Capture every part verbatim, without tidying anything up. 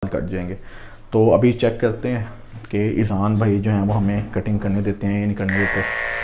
Cut जाएंगे। तो अभी चेक करते हैं कि ईज़ान भाई जो हैं वो हमें कटिंग करने देते हैं या नहीं करने देते।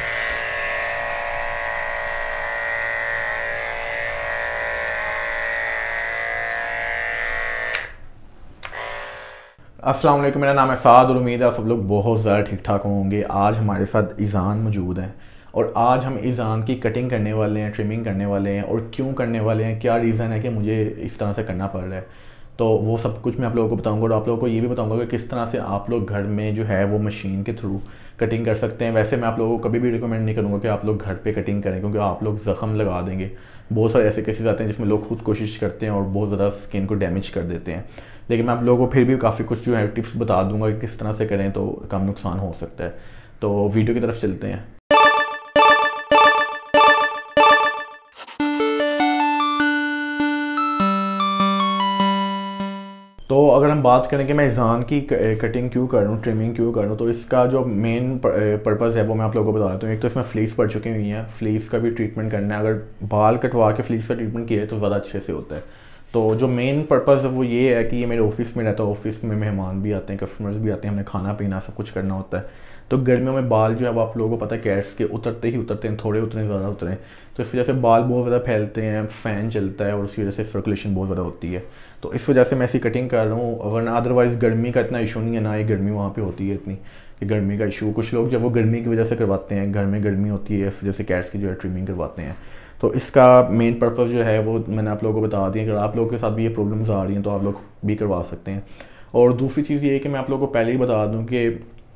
अस्सलाम वालेकुम, मेरा नाम है साद और उम्मीद है सब लोग बहुत ज़्यादा ठीक ठाक होंगे। आज हमारे साथ ईज़ान मौजूद हैं और आज हम ईज़ान की कटिंग करने वाले हैं, ट्रिमिंग करने वाले हैं। और क्यों करने वाले हैं, क्या रीज़न है कि मुझे इस तरह से करना पड़ रहा है, तो वो सब कुछ मैं आप लोगों को बताऊंगा। और आप लोगों को ये भी बताऊंगा कि किस तरह से आप लोग घर में जो है वो मशीन के थ्रू कटिंग कर सकते हैं। वैसे मैं आप लोगों को कभी भी रिकमेंड नहीं करूँगा कि आप लोग घर पे कटिंग करें, क्योंकि आप लोग ज़ख्म लगा देंगे। बहुत सारे ऐसे केसेस आते हैं जिसमें लोग खुद कोशिश करते हैं और बहुत ज़्यादा स्किन को डैमेज कर देते हैं। लेकिन मैं आप लोगों को फिर भी काफ़ी कुछ जो है टिप्स बता दूंगा कि किस तरह से करें तो कम नुकसान हो सकता है। तो वीडियो की तरफ चलते हैं। तो अगर हम बात करें कि मैं ईज़ान की कटिंग क्यों कर रहा हूँ, ट्रिमिंग क्यों कर रहा हूँ, तो इसका जो मेन पर्पज़ है वो मैं आप लोगों को बता देता हूँ। एक तो इसमें फ्लीस पड़ चुकी हुई हैं, फ्लीस का भी ट्रीटमेंट करना है। अगर बाल कटवा के फ्लीस का ट्रीटमेंट किया है तो ज़्यादा अच्छे से होता है। तो जो मेन पर्पज़ है वो ये है कि ये मेरे ऑफिस में रहता है, ऑफिस में मेहमान भी आते हैं, कस्टमर्स भी आते हैं, हमने खाना पीना सब कुछ करना होता है। तो गर्मियों में बाल जो है वो आप लोगों को पता है कैट्स के उतरते ही उतरते हैं, थोड़े उतरे ज़्यादा उतरे, तो इस वजह से बाल बहुत ज़्यादा फैलते हैं, फ़ैन चलता है और उसी वजह से सर्कुलेशन बहुत ज़्यादा होती है। तो इस वजह से मैं ऐसी कटिंग कर रहा हूँ, वरना अदरवाइज़ गर्मी का इतना इशू नहीं है, ना ही गर्मी वहाँ पे होती है इतनी कि गर्मी का इशू। कुछ लोग जब वो गर्मी की वजह से करवाते हैं, घर में गर्मी होती है, इस वजह से कैट्स की जो है ट्रिमिंग करवाते हैं। तो इसका मेन पर्पज़ जो है वो मैंने आप लोगों को बता दिया। अगर आप लोगों के साथ भी ये प्रॉब्लम्स आ रही हैं तो आप लोग भी करवा सकते हैं। और दूसरी चीज़ ये है कि मैं आप लोगों को पहले ही बता दूं कि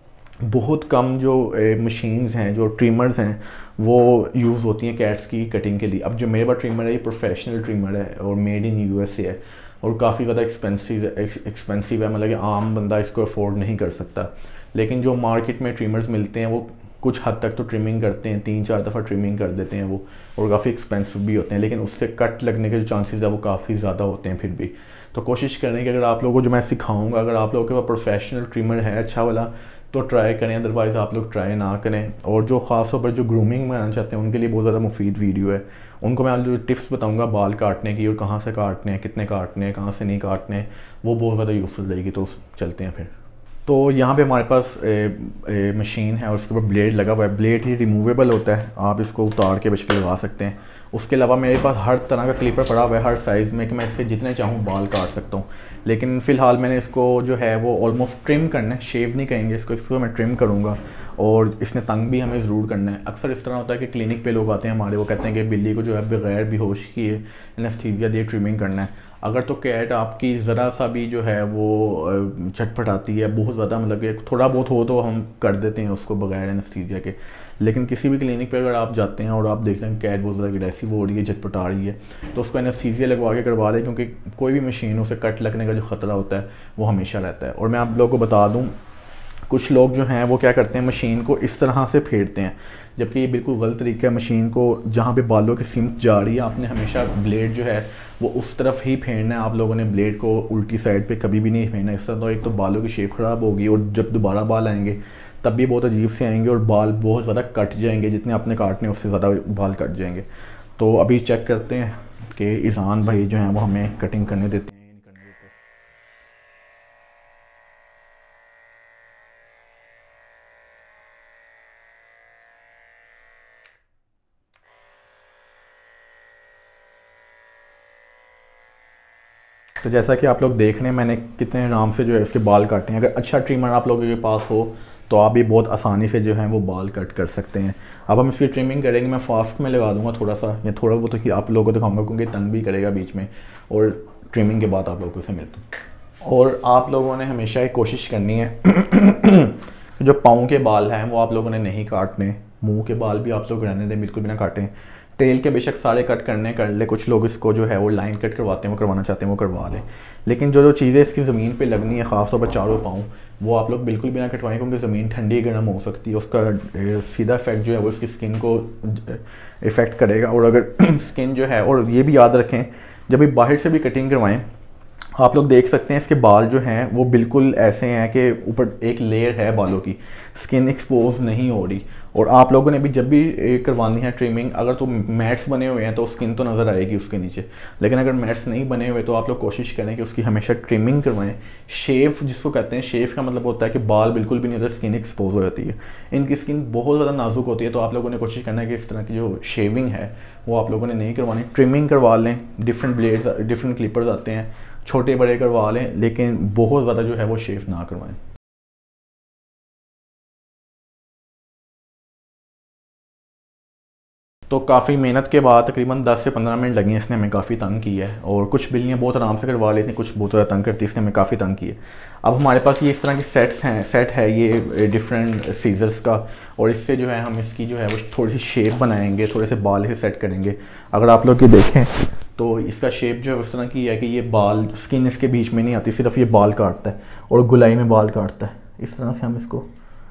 बहुत कम जो मशीन्स हैं, जो ट्रिमर्स हैं, वो यूज़ होती हैं कैट्स की कटिंग के लिए। अब जो मेरे पास ट्रिमर है ये प्रोफेशनल ट्रिमर है और मेड इन यूएसए है और काफ़ी ज़्यादा एक्सपेंसिव एक्सपेंसिव है, मतलब कि आम बंदा इसको अफोर्ड नहीं कर सकता। लेकिन जो मार्केट में ट्रिमर्स मिलते हैं वो कुछ हद तक तो ट्रिमिंग करते हैं, तीन चार दफ़ा ट्रिमिंग कर देते हैं वो, और काफ़ी एक्सपेंसिव भी होते हैं, लेकिन उससे कट लगने के जो चांसेस है वो काफ़ी ज़्यादा होते हैं फिर भी। तो कोशिश करें कि अगर आप लोगों को जो मैं सिखाऊंगा, अगर आप लोगों के पास प्रोफेशनल ट्रिमर है अच्छा वाला तो ट्राई करें, अदरवाइज़ आप लोग ट्राई ना करें। और जो ख़ास तौर पर जो ग्रूमिंग में आना चाहते हैं उनके लिए बहुत ज़्यादा मुफीद वीडियो है। उनको मैं जो टिप्स बताऊंगा बाल काटने की और कहाँ से काटने हैं, कितने काटने हैं, कहाँ से नहीं काटने हैं, वो बहुत ज़्यादा यूज़फुल रहेगी। तो चलते हैं फिर। तो यहाँ पे हमारे पास ए, ए, मशीन है और उसके ऊपर ब्लेड लगा हुआ है। ब्लेड ही रिमूवेबल होता है, आप इसको उतार के बेशक लगा सकते हैं। उसके अलावा मेरे पास हर तरह का क्लिपर पड़ा हुआ है, हर साइज़ में, कि मैं इससे जितने चाहूँ बाल काट सकता हूँ। लेकिन फ़िलहाल मैंने इसको जो है वो ऑलमोस्ट ट्रिम करना है, शेव नहीं करेंगे इसको, इसको मैं ट्रिम करूँगा। और इसने तंग भी हमें ज़रूर करना है। अक्सर इस तरह होता है कि क्लिनिक पे लोग आते हैं हमारे, वो कहते हैं कि बिल्ली को जो है बगैर बेहोश किए एनेस्थीसिया दिए ट्रिमिंग करना है। अगर तो कैट आपकी ज़रा सा भी जो है वो झटपटाती है बहुत ज़्यादा, मतलब कि थोड़ा बहुत हो तो हम कर देते हैं उसको बगैर एनेस्थीसिया के। लेकिन किसी भी क्लिनिक पे अगर आप जाते हैं और आप देखते हैं कैट बहुत ज़्यादा एग्रेसिव हो रही है, झटपटा रही है, तो उसको एनेस्थीसिया लगवा के करवा दें, क्योंकि कोई भी मशीन उसे कट लगने का जो ख़तरा होता है वो हमेशा रहता है। और मैं आप लोगों को बता दूँ, कुछ लोग जो हैं वो क्या करते हैं, मशीन को इस तरह से फेरते हैं, जबकि ये बिल्कुल गलत तरीका है। मशीन को जहाँ पे बालों की सिमत जा रही है, आपने हमेशा ब्लेड जो है वो उस तरफ ही फेरना है। आप लोगों ने ब्लेड को उल्टी साइड पे कभी भी नहीं फेरना। इस तरह तो एक तो बालों की शेप ख़राब होगी और जब दोबारा बाल आएंगे तब भी बहुत अजीब से आएंगे और बाल बहुत ज़्यादा कट जाएंगे, जितने आपने काटने उससे ज़्यादा बाल कट जाएंगे। तो अभी चेक करते हैं कि ईज़ान भाई जो हैं वो हमें कटिंग करने देते हैं। तो जैसा कि आप लोग देख रहे हैं मैंने कितने आराम से जो है इसके बाल काटे हैं। अगर अच्छा ट्रिमर आप लोगों के पास हो तो आप भी बहुत आसानी से जो है वो बाल कट कर सकते हैं। अब हम इसकी ट्रिमिंग करेंगे, मैं फास्ट में लगा दूंगा थोड़ा सा, या थोड़ा बहुत तो आप लोगों को दिखाऊंगा क्योंकि तंग भी करेगा बीच में। और ट्रिमिंग के बाद आप लोगों से मिलता हूँ। और आप लोगों ने हमेशा एक कोशिश करनी है जो पाँव के बाल हैं वो आप लोगों ने नहीं काटने, मुँह के बाल भी आप लोग रहने दें, बिल्कुल भी ना काटें। टेल के बेशक सारे कट करने कर ले, कुछ लोग इसको जो है वो लाइन कट करवाते हैं, वो करवाना चाहते हैं वो करवा लें। लेकिन जो जो चीज़ें इसकी ज़मीन पे लगनी है, ख़ासतौर पर चारों पाँव, वो आप लोग बिल्कुल भी ना कटवाएं, क्योंकि ज़मीन ठंडी गर्म हो सकती है। उसका सीधा इफेक्ट जो है वो इसकी स्किन को इफ़ेक्ट करेगा। और अगर स्किन जो है, और ये भी याद रखें जब भी बाहर से भी कटिंग करवाएं आप लोग देख सकते हैं इसके बाल जो हैं वो बिल्कुल ऐसे हैं कि ऊपर एक लेयर है बालों की, स्किन एक्सपोज नहीं हो रही। और आप लोगों ने भी जब भी करवानी है ट्रिमिंग, अगर तो मैट्स बने हुए हैं तो स्किन तो नज़र आएगी उसके नीचे, लेकिन अगर मैट्स नहीं बने हुए तो आप लोग कोशिश करें कि उसकी हमेशा ट्रिमिंग करवाएं। शेव जिसको कहते हैं, शेव का मतलब होता है कि बाल बिल्कुल भी नहीं होता, स्किन एक्सपोज हो जाती है। इनकी स्किन बहुत ज़्यादा नाजुक होती है, तो आप लोगों ने कोशिश करना है कि इस तरह की जो शेविंग है वो आप लोगों ने नहीं करवानी, ट्रिमिंग करवा लें। डिफरेंट ब्लेड्स, डिफरेंट क्लिपर्स आते हैं, छोटे बड़े करवा लें, लेकिन बहुत ज़्यादा जो है वो शेव ना करवाएं। तो काफ़ी मेहनत के बाद तकरीबन दस से पंद्रह मिनट लगे, इसने हमें काफ़ी तंग की है। और कुछ बिल्लियाँ बहुत आराम से करवा लेती हैं, कुछ बहुत ज़्यादा तंग करती है, इसने हमें काफ़ी तंग की है। अब हमारे पास ये इस तरह की सेट्स हैं, सेट है ये डिफरेंट सीजर्स का, और इससे जो है हम इसकी जो है वो थोड़ी सी शेप बनाएंगे, थोड़े से बाल इसे सेट करेंगे। अगर आप लोग ये देखें तो इसका शेप जो है उस तरह की है कि ये बाल, स्किन इसके बीच में नहीं आती, सिर्फ ये बाल काटता है और गुलाई में बाल काटता है। इस तरह से हम इसको,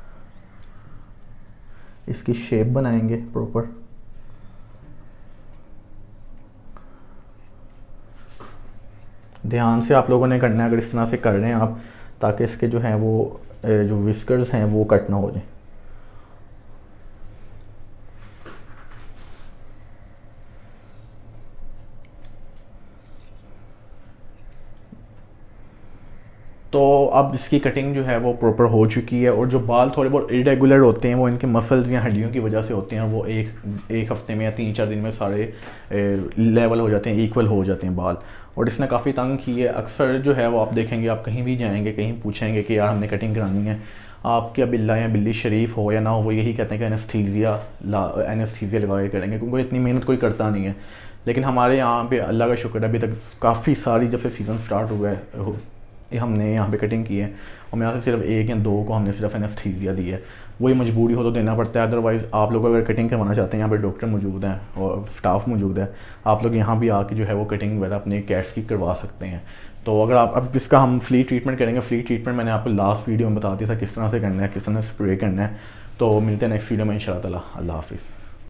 इसकी शेप बनाएंगे प्रॉपर। ध्यान से आप लोगों ने करना है, अगर इस तरह से कर रहे हैं आप, ताकि इसके जो हैं वो जो विस्कर्स हैं वो कट ना हो जाए। तो अब इसकी कटिंग जो है वो प्रॉपर हो चुकी है। और जो बाल थोड़े बहुत इरेगुलर होते हैं वो इनके मसल्स या हड्डियों की वजह से होते हैं, और वो एक एक हफ्ते में या तीन चार दिन में सारे लेवल हो जाते हैं, इक्वल हो जाते हैं बाल। और इसने काफ़ी तंग की है। अक्सर जो है वो आप देखेंगे, आप कहीं भी जाएंगे, कहीं पूछेंगे कि यार हमने कटिंग करानी है, आप क्या बिल्ला या बिल्ली शरीफ हो या ना हो, वो यही कहते हैं कि एनेस्थीसिया ला एनेस्थीसिया लगा के करेंगे, क्योंकि इतनी मेहनत कोई करता नहीं है। लेकिन हमारे यहाँ पे अल्लाह का शुक्र है, अभी तक काफ़ी सारी, जब से सीज़न स्टार्ट हुआ है हमने यहाँ पे कटिंग की है, और मेरे यहाँ से सिर्फ एक या दो को हमने सिर्फ एनेस्थीसिया दी है। वही मजबूरी हो तो देना पड़ता है, अदरवाइज़ आप लोग अगर कटिंग करवाना चाहते हैं, यहाँ पे डॉक्टर मौजूद हैं और स्टाफ मौजूद है, आप लोग यहाँ भी आके जो है वो कटिंग वगैरह अपने कैट्स की करवा सकते हैं। तो अगर आप, अब इसका हम फ्ली ट्रीटमेंट करेंगे। फ्ली ट्रीटमेंट मैंने आपको लास्ट वीडियो में बता दिया था किस तरह से करना है, किस तरह से स्प्रे करना है। तो मिलते हैं नेक्स्ट वीडियो में इंशाल्लाह ताला। अल्लाह हाफिज़।